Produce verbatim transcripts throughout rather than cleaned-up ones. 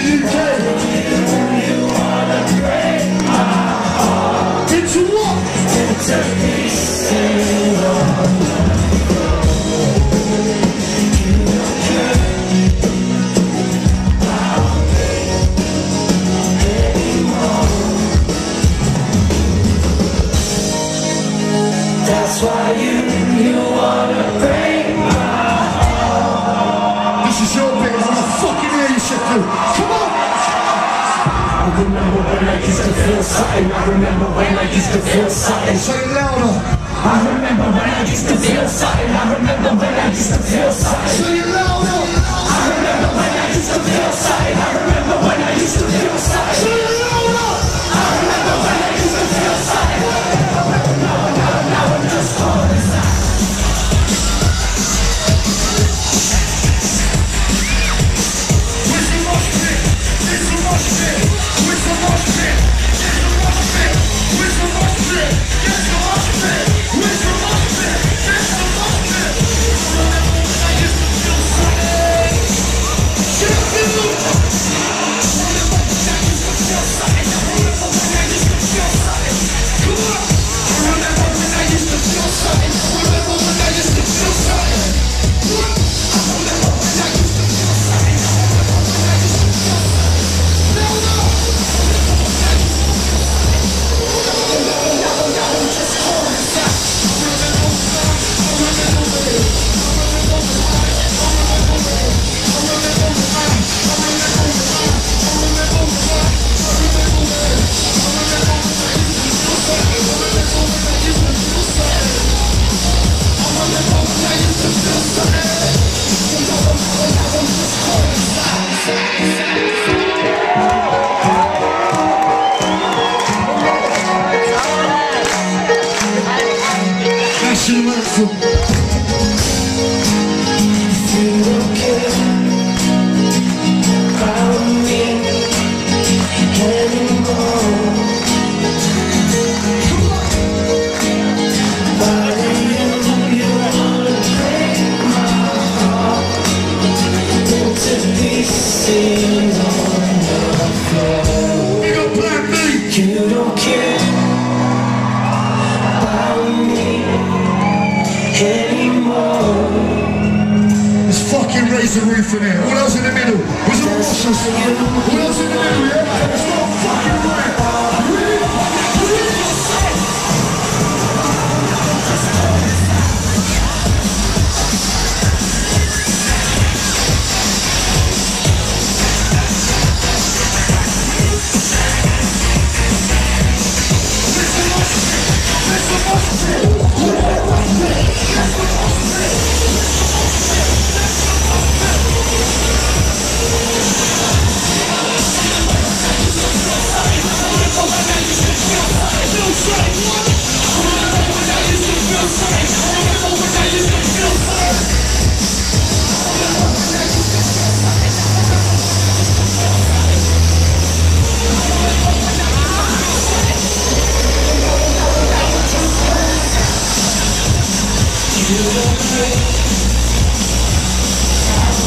U K. You wanna break my heart. Into what? Into pieces on the floor. You don't care about me anymore. That's why you, you wanna break my heart. This is your bit, I wanna fucking hear you, Sheffield. Come on! I remember when I used to feel something. I remember when I used to feel something. Say it louder. I remember when I used to feel something. I remember when I used to feel something. Say it louder. I remember when I used to feel something. I remember when I used to feel something. Say it louder. I remember when I used to feel something. Now, now, now I'm just holding back. Where's the mosh pit? Where's the mosh pit? Where's the mosh pit? Where's the mosh pit? Where's the mosh pit? Where's the mosh pit? Where's the mosh pit? Where's the mosh pit? I used to feel something. Sheffield! National anthem. You don't care about me anymore. But you, you wanna break my heart into pieces on the floor. You got Plan B. You don't care about me anymore. Let's fucking raise the roof in here. What else in the middle? Where's the washers? What else in the middle, yeah? It's not fucking right. Really? Really?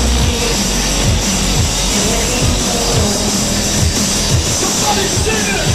Somebody sing it!